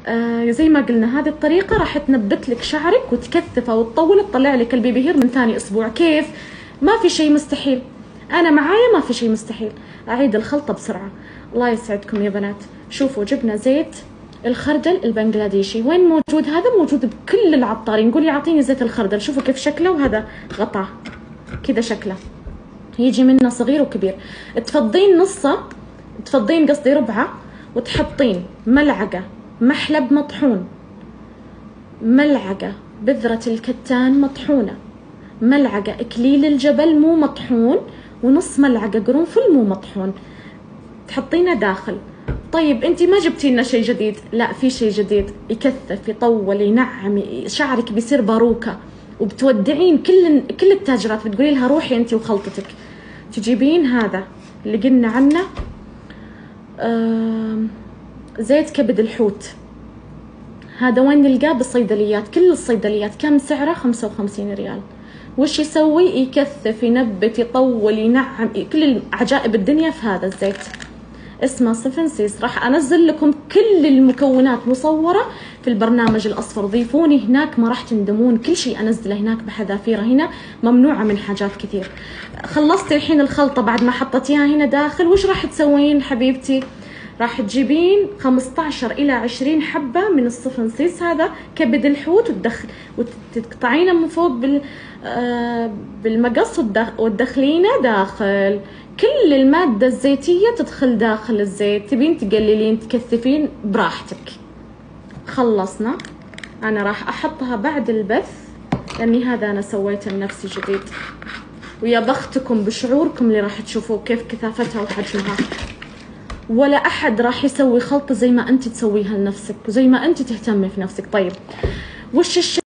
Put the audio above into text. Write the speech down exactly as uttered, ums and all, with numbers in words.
آه زي ما قلنا هذه الطريقة راح تنبت لك شعرك وتكثفه وتطوله، تطلع لك البيبي هير من ثاني اسبوع. كيف؟ ما في شيء مستحيل، انا معايا ما في شيء مستحيل. اعيد الخلطة بسرعة. الله يسعدكم يا بنات. شوفوا جبنا زيت الخردل البنغلاديشي، وين موجود هذا؟ موجود بكل العطارين. قولي اعطيني زيت الخردل. شوفوا كيف شكله، وهذا غطاه كذا شكله، يجي منه صغير وكبير. تفضين نصه، تفضين قصدي ربعه، وتحطين ملعقه محلب مطحون، ملعقه بذره الكتان مطحونه، ملعقه اكليل الجبل مو مطحون، ونص ملعقه قرنفل مو مطحون، تحطينه داخل. طيب انت ما جبتي لنا شيء جديد؟ لا، في شيء جديد، يكثف يطول ينعم، شعرك بيصير باروكه. وبتودعين كل كل التاجرات، بتقولي لها روحي انت وخلطتك. تجيبين هذا اللي قلنا عنه آه زيت كبد الحوت، هذا وين نلقاه؟ بالصيدليات، كل الصيدليات. كم سعره؟ خمسة وخمسين ريال. وش يسوي؟ يكثف ينبت يطول ينعم، كل عجائب الدنيا في هذا الزيت. اسمه سفن سيس. راح انزل لكم كل المكونات مصوره في البرنامج الاصفر، ضيفوني هناك ما راح تندمون. كل شيء انزله هناك بحذافيره، هنا ممنوعه من حاجات كثير. خلصتي الحين الخلطه بعد ما حطيتيها هنا داخل، وش راح تسوين حبيبتي؟ راح تجيبين خمسة عشر الى عشرين حبه من السفن سيس، هذا كبد الحوت، وتدخل وتقطعينه من فوق بال آه بالمقص، وتدخلينه داخل. كل المادة الزيتية تدخل داخل الزيت. تبين تقللين تكثفين براحتك. خلصنا. أنا راح أحطها بعد البث، لأني هذا أنا سويته لنفسي جديد، ويا بختكم بشعوركم اللي راح تشوفوه كيف كثافتها وحجمها. ولا أحد راح يسوي خلطة زي ما أنت تسويها لنفسك، وزي ما أنت تهتمي في نفسك. طيب وش الشيء